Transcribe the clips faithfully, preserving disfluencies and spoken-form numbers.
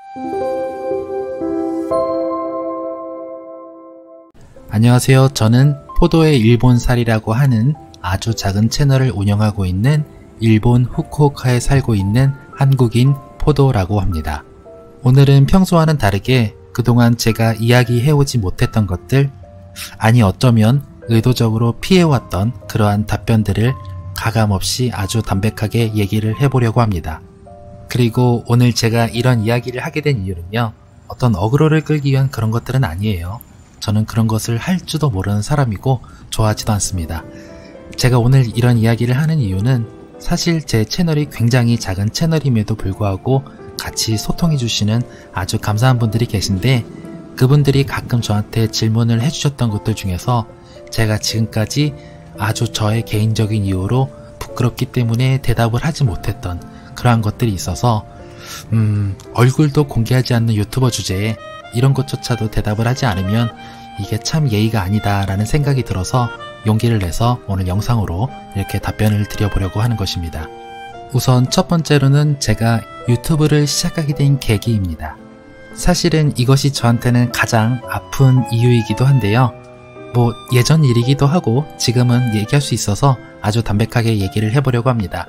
안녕하세요. 저는 포도의 일본살이라고 하는 아주 작은 채널을 운영하고 있는 일본 후쿠오카에 살고 있는 한국인 포도라고 합니다. 오늘은 평소와는 다르게 그동안 제가 이야기해오지 못했던 것들, 아니 어쩌면 의도적으로 피해왔던 그러한 답변들을 가감없이 아주 담백하게 얘기를 해보려고 합니다. 그리고 오늘 제가 이런 이야기를 하게 된 이유는요, 어떤 어그로를 끌기 위한 그런 것들은 아니에요. 저는 그런 것을 할 줄도 모르는 사람이고 좋아하지도 않습니다. 제가 오늘 이런 이야기를 하는 이유는 사실 제 채널이 굉장히 작은 채널임에도 불구하고 같이 소통해주시는 아주 감사한 분들이 계신데, 그분들이 가끔 저한테 질문을 해주셨던 것들 중에서 제가 지금까지 아주 저의 개인적인 이유로 부끄럽기 때문에 대답을 하지 못했던 그러한 것들이 있어서 음, 얼굴도 공개하지 않는 유튜버 주제에 이런 것조차도 대답을 하지 않으면 이게 참 예의가 아니다 라는 생각이 들어서 용기를 내서 오늘 영상으로 이렇게 답변을 드려보려고 하는 것입니다. 우선 첫 번째로는 제가 유튜브를 시작하게 된 계기입니다. 사실은 이것이 저한테는 가장 아픈 이유이기도 한데요. 뭐 예전 일이기도 하고 지금은 얘기할 수 있어서 아주 담백하게 얘기를 해보려고 합니다.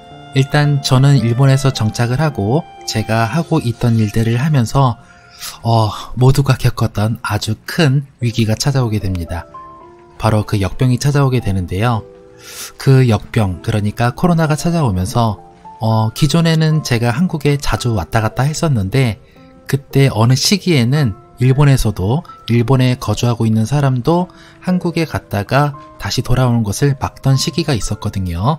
일단 저는 일본에서 정착을 하고 제가 하고 있던 일들을 하면서 어, 모두가 겪었던 아주 큰 위기가 찾아오게 됩니다. 바로 그 역병이 찾아오게 되는데요. 그 역병, 그러니까 코로나가 찾아오면서 어, 기존에는 제가 한국에 자주 왔다 갔다 했었는데 그때 어느 시기에는 일본에서도 일본에 거주하고 있는 사람도 한국에 갔다가 다시 돌아오는 것을 막던 시기가 있었거든요.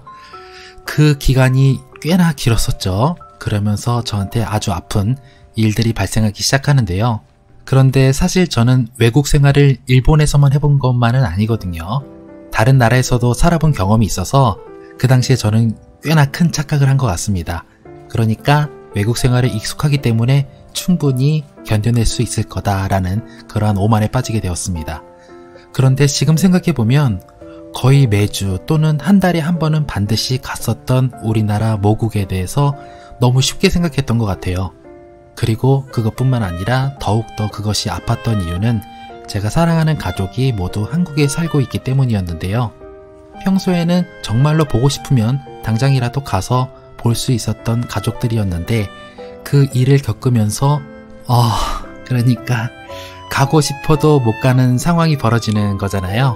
그 기간이 꽤나 길었었죠. 그러면서 저한테 아주 아픈 일들이 발생하기 시작하는데요. 그런데 사실 저는 외국 생활을 일본에서만 해본 것만은 아니거든요. 다른 나라에서도 살아본 경험이 있어서 그 당시에 저는 꽤나 큰 착각을 한 것 같습니다. 그러니까 외국 생활에 익숙하기 때문에 충분히 견뎌낼 수 있을 거다라는 그러한 오만에 빠지게 되었습니다. 그런데 지금 생각해보면 거의 매주 또는 한 달에 한 번은 반드시 갔었던 우리나라 모국에 대해서 너무 쉽게 생각했던 것 같아요. 그리고 그것뿐만 아니라 더욱더 그것이 아팠던 이유는 제가 사랑하는 가족이 모두 한국에 살고 있기 때문이었는데요. 평소에는 정말로 보고 싶으면 당장이라도 가서 볼 수 있었던 가족들이었는데 그 일을 겪으면서 어, 그러니까 가고 싶어도 못 가는 상황이 벌어지는 거잖아요.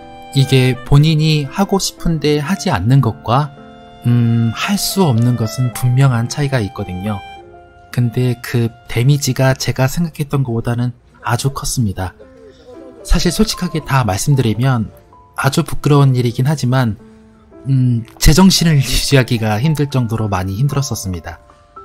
이게 본인이 하고 싶은데 하지 않는 것과 음, 할 수 없는 것은 분명한 차이가 있거든요. 근데 그 데미지가 제가 생각했던 것보다는 아주 컸습니다. 사실 솔직하게 다 말씀드리면 아주 부끄러운 일이긴 하지만 음, 제정신을 유지하기가 힘들 정도로 많이 힘들었었습니다.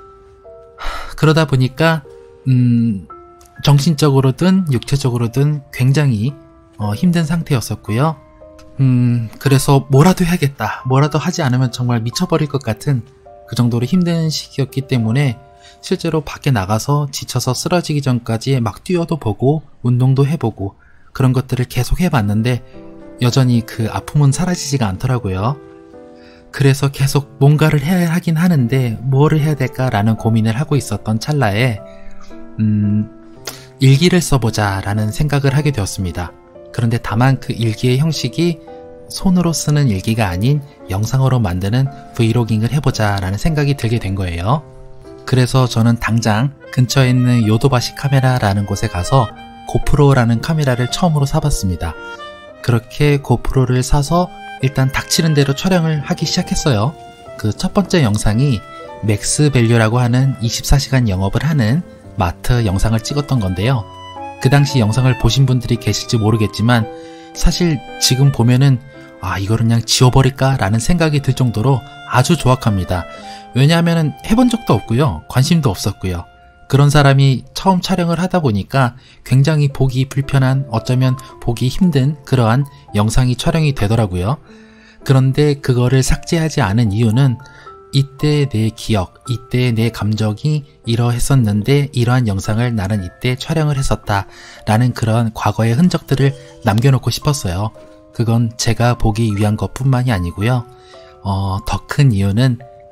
그러다 보니까 음, 정신적으로든 육체적으로든 굉장히 어, 힘든 상태였었고요. 음, 그래서 뭐라도 해야겠다, 뭐라도 하지 않으면 정말 미쳐버릴 것 같은 그 정도로 힘든 시기였기 때문에 실제로 밖에 나가서 지쳐서 쓰러지기 전까지 막 뛰어도 보고 운동도 해보고 그런 것들을 계속 해봤는데 여전히 그 아픔은 사라지지가 않더라고요. 그래서 계속 뭔가를 해야 하긴 하는데 뭐를 해야 될까라는 고민을 하고 있었던 찰나에 음, 일기를 써보자 라는 생각을 하게 되었습니다. 그런데 다만 그 일기의 형식이 손으로 쓰는 일기가 아닌 영상으로 만드는 브이로깅을 해보자 라는 생각이 들게 된 거예요. 그래서 저는 당장 근처에 있는 요도바시 카메라라는 곳에 가서 고프로라는 카메라를 처음으로 사봤습니다. 그렇게 고프로를 사서 일단 닥치는 대로 촬영을 하기 시작했어요. 그 첫 번째 영상이 맥스밸류라고 하는 이십사 시간 영업을 하는 마트 영상을 찍었던 건데요. 그 당시 영상을 보신 분들이 계실지 모르겠지만 사실 지금 보면은 아 이거를 그냥 지워버릴까 라는 생각이 들 정도로 아주 조악합니다. 왜냐하면 해본 적도 없고요, 관심도 없었고요. 그런 사람이 처음 촬영을 하다 보니까 굉장히 보기 불편한, 어쩌면 보기 힘든 그러한 영상이 촬영이 되더라고요. 그런데 그거를 삭제하지 않은 이유는 이때 내 기억, 이때 내 감정이 이러했었는데 이러한 영상을 나는 이때 촬영을 했었다 라는 그런 과거의 흔적들을 남겨놓고 싶었어요. 그건 제가 보기 위한 것 뿐만이 아니고요. 어, 더 큰 이유는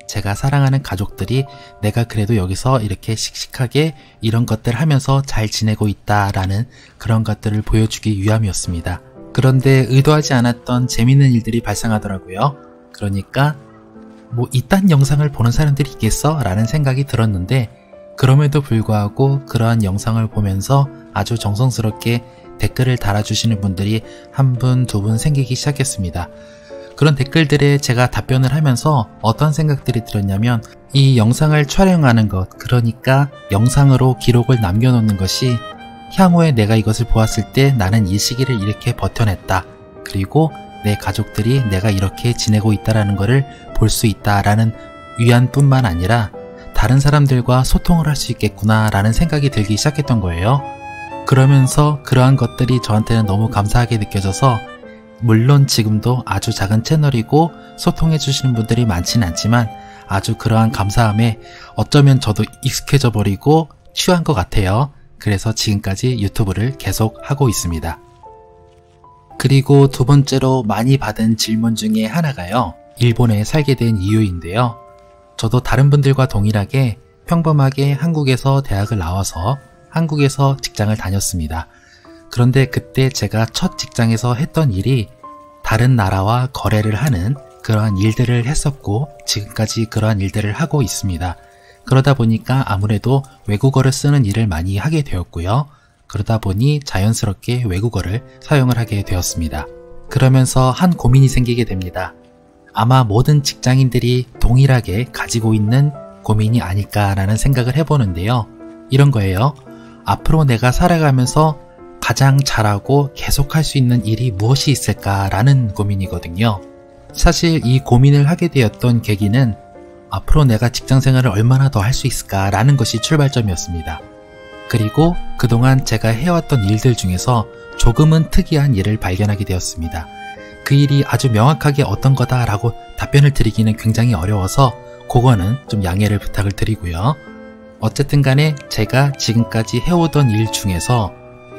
제가 사랑하는 가족들이 내가 그래도 여기서 이렇게 씩씩하게 이런 것들 하면서 잘 지내고 있다라는 그런 것들을 보여주기 위함이었습니다. 그런데 의도하지 않았던 재밌는 일들이 발생하더라고요. 그러니까 뭐 이딴 영상을 보는 사람들이 있겠어? 라는 생각이 들었는데, 그럼에도 불구하고 그러한 영상을 보면서 아주 정성스럽게 댓글을 달아주시는 분들이 한 분, 두 분 생기기 시작했습니다. 그런 댓글들에 제가 답변을 하면서 어떤 생각들이 들었냐면, 이 영상을 촬영하는 것, 그러니까 영상으로 기록을 남겨놓는 것이 향후에 내가 이것을 보았을 때 나는 이 시기를 이렇게 버텨냈다. 그리고 내 가족들이 내가 이렇게 지내고 있다라는 것을 볼 수 있다라는 위안뿐만 아니라 다른 사람들과 소통을 할 수 있겠구나 라는 생각이 들기 시작했던 거예요. 그러면서 그러한 것들이 저한테는 너무 감사하게 느껴져서, 물론 지금도 아주 작은 채널이고 소통해 주시는 분들이 많지는 않지만 아주 그러한 감사함에 어쩌면 저도 익숙해져 버리고 취한 것 같아요. 그래서 지금까지 유튜브를 계속 하고 있습니다. 그리고 두 번째로 많이 받은 질문 중에 하나가요, 일본에 살게 된 이유인데요. 저도 다른 분들과 동일하게 평범하게 한국에서 대학을 나와서 한국에서 직장을 다녔습니다. 그런데 그때 제가 첫 직장에서 했던 일이 다른 나라와 거래를 하는 그러한 일들을 했었고, 지금까지 그러한 일들을 하고 있습니다. 그러다 보니까 아무래도 외국어를 쓰는 일을 많이 하게 되었고요. 그러다 보니 자연스럽게 외국어를 사용을 하게 되었습니다. 그러면서 한 고민이 생기게 됩니다. 아마 모든 직장인들이 동일하게 가지고 있는 고민이 아닐까라는 생각을 해보는데요. 이런 거예요. 앞으로 내가 살아가면서 가장 잘하고 계속할 수 있는 일이 무엇이 있을까라는 고민이거든요. 사실 이 고민을 하게 되었던 계기는 앞으로 내가 직장생활을 얼마나 더 할 수 있을까라는 것이 출발점이었습니다. 그리고 그동안 제가 해왔던 일들 중에서 조금은 특이한 일을 발견하게 되었습니다. 그 일이 아주 명확하게 어떤 거다라고 답변을 드리기는 굉장히 어려워서 그거는 좀 양해를 부탁을 드리고요. 어쨌든 간에 제가 지금까지 해오던 일 중에서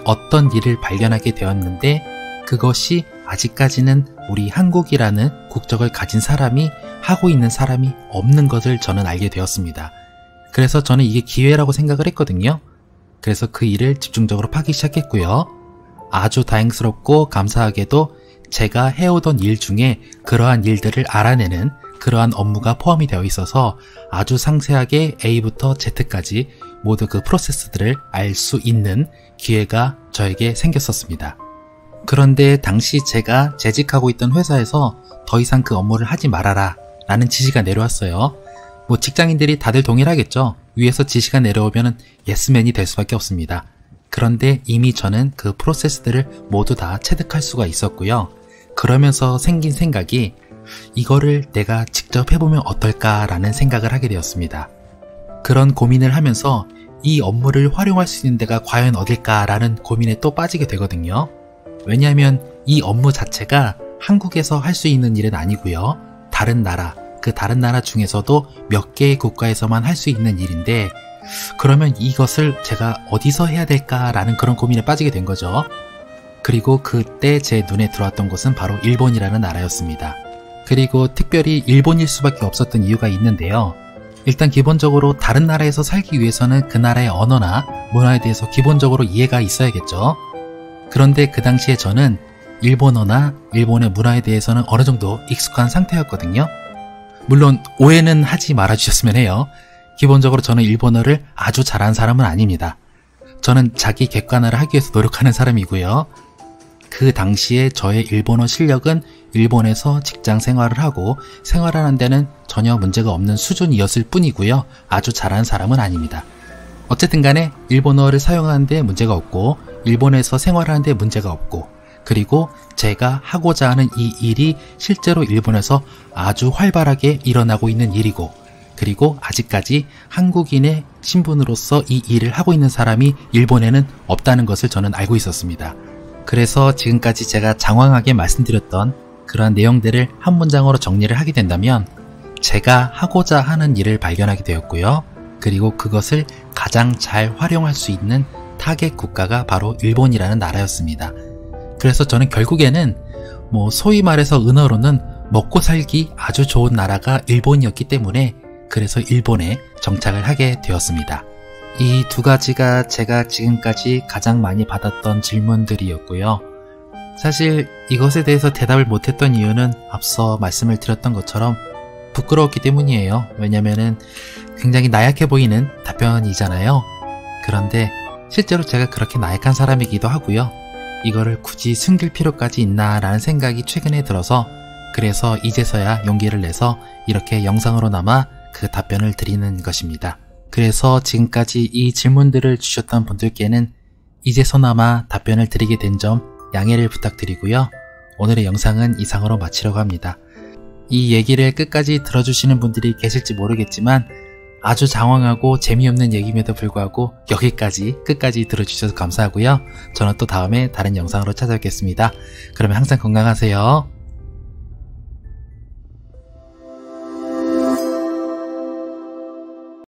어떤 일을 발견하게 되었는데, 그것이 아직까지는 우리 한국이라는 국적을 가진 사람이 하고 있는 사람이 없는 것을 저는 알게 되었습니다. 그래서 저는 이게 기회라고 생각을 했거든요. 그래서 그 일을 집중적으로 파기 시작했고요. 아주 다행스럽고 감사하게도 제가 해오던 일 중에 그러한 일들을 알아내는 그러한 업무가 포함이 되어 있어서 아주 상세하게 A부터 Z까지 모두 그 프로세스들을 알 수 있는 기회가 저에게 생겼었습니다. 그런데 당시 제가 재직하고 있던 회사에서 더 이상 그 업무를 하지 말아라 라는 지시가 내려왔어요. 뭐 직장인들이 다들 동일하겠죠. 위에서 지시가 내려오면 예스맨이 될 수밖에 없습니다. 그런데 이미 저는 그 프로세스들을 모두 다 체득할 수가 있었고요. 그러면서 생긴 생각이, 이거를 내가 직접 해보면 어떨까라는 생각을 하게 되었습니다. 그런 고민을 하면서 이 업무를 활용할 수 있는 데가 과연 어딜까라는 고민에 또 빠지게 되거든요. 왜냐하면 이 업무 자체가 한국에서 할 수 있는 일은 아니고요. 다른 나라, 그 다른 나라 중에서도 몇 개의 국가에서만 할 수 있는 일인데, 그러면 이것을 제가 어디서 해야 될까라는 그런 고민에 빠지게 된 거죠. 그리고 그때 제 눈에 들어왔던 곳은 바로 일본이라는 나라였습니다. 그리고 특별히 일본일 수밖에 없었던 이유가 있는데요. 일단 기본적으로 다른 나라에서 살기 위해서는 그 나라의 언어나 문화에 대해서 기본적으로 이해가 있어야겠죠. 그런데 그 당시에 저는 일본어나 일본의 문화에 대해서는 어느 정도 익숙한 상태였거든요. 물론 오해는 하지 말아주셨으면 해요. 기본적으로 저는 일본어를 아주 잘하는 사람은 아닙니다. 저는 자기 객관화를 하기 위해서 노력하는 사람이고요. 그 당시에 저의 일본어 실력은 일본에서 직장 생활을 하고 생활하는 데는 전혀 문제가 없는 수준이었을 뿐이고요. 아주 잘하는 사람은 아닙니다. 어쨌든 간에 일본어를 사용하는 데 문제가 없고, 일본에서 생활하는 데 문제가 없고, 그리고 제가 하고자 하는 이 일이 실제로 일본에서 아주 활발하게 일어나고 있는 일이고, 그리고 아직까지 한국인의 신분으로서 이 일을 하고 있는 사람이 일본에는 없다는 것을 저는 알고 있었습니다. 그래서 지금까지 제가 장황하게 말씀드렸던 그러한 내용들을 한 문장으로 정리를 하게 된다면, 제가 하고자 하는 일을 발견하게 되었고요. 그리고 그것을 가장 잘 활용할 수 있는 타겟 국가가 바로 일본이라는 나라였습니다. 그래서 저는 결국에는 뭐 소위 말해서 은어로는 먹고 살기 아주 좋은 나라가 일본이었기 때문에 그래서 일본에 정착을 하게 되었습니다. 이 두 가지가 제가 지금까지 가장 많이 받았던 질문들이었고요. 사실 이것에 대해서 대답을 못했던 이유는 앞서 말씀을 드렸던 것처럼 부끄러웠기 때문이에요. 왜냐면은 굉장히 나약해 보이는 답변이잖아요. 그런데 실제로 제가 그렇게 나약한 사람이기도 하고요. 이거를 굳이 숨길 필요까지 있나 라는 생각이 최근에 들어서 그래서 이제서야 용기를 내서 이렇게 영상으로나마 그 답변을 드리는 것입니다. 그래서 지금까지 이 질문들을 주셨던 분들께는 이제서나마 답변을 드리게 된 점 양해를 부탁드리고요. 오늘의 영상은 이상으로 마치려고 합니다. 이 얘기를 끝까지 들어주시는 분들이 계실지 모르겠지만 아주 장황하고 재미없는 얘기임에도 불구하고 여기까지 끝까지 들어주셔서 감사하고요. 저는 또 다음에 다른 영상으로 찾아뵙겠습니다. 그러면 항상 건강하세요.